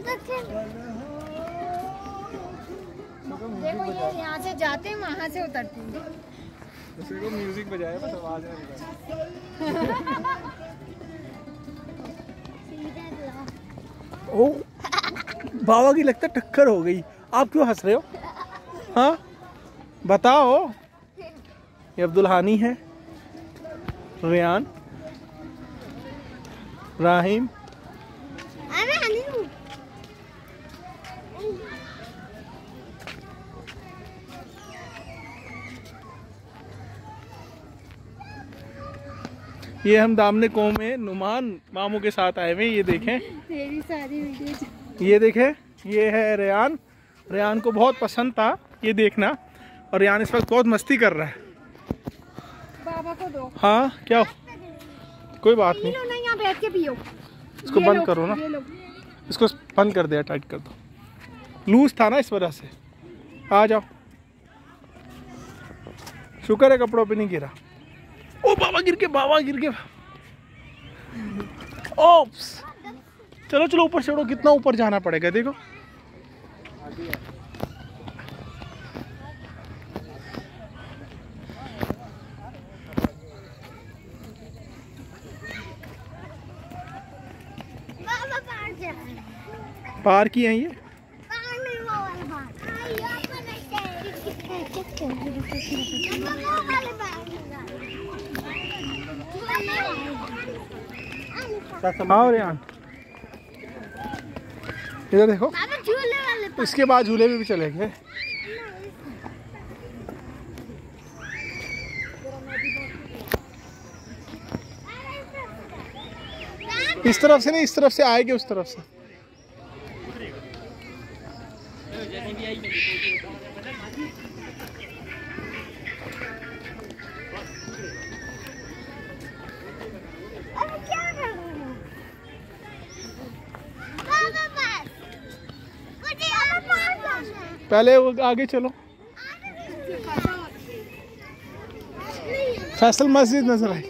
देखो ये यहाँ से जाते हैं, वहाँ से उतरते हैं। उसी को म्यूजिक बजाया बस आवाज नहीं निकली। ओ बाबा की लगता है टक्कर हो गई। आप क्यों हंस रहे हो? हाँ बताओ। ये अब्दुल हानी है, रेयान, राहिम। ये हम दामने कौम में नुमान मामू के साथ आए हुए। ये देखें तेरी सारी वीडियो। ये देखें, ये है रेयान। रेयान को बहुत पसंद था ये देखना, और रेयान इस वक्त बहुत मस्ती कर रहा है। बाबा को दो। हाँ क्या, कोई बात नहीं। यहाँ बैठ के पियो। इसको बंद करो ना, इसको बंद कर दिया, टाइट कर दो। लूज था ना इस वजह से। आ जाओ, शुक्र है कपड़ों पे नहीं गिरा। ओ बाबा गिर के, बाबा गिर के। ओप्स, चलो चलो ऊपर चढ़ो। कितना ऊपर जाना पड़ेगा देखो। पार की है ये। हाँ रेयान, इधर देखो। इसके बाद झूले में भी चलेंगे। इस तरफ से नहीं, इस तरफ से आएंगे, उस तरफ से। पहले वो आगे चलो। फैसल मस्जिद नजर आई।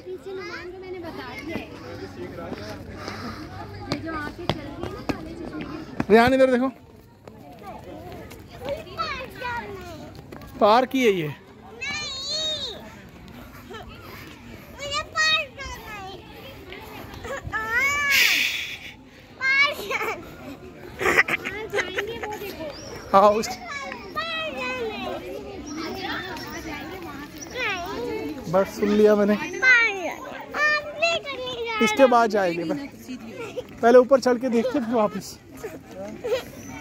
रेहान इधर देखो, पार की है ये। हाँ बस सुन लिया मैंने। इसके बाद जाएंगे, पहले ऊपर चढ़ के देखते फिर वापस।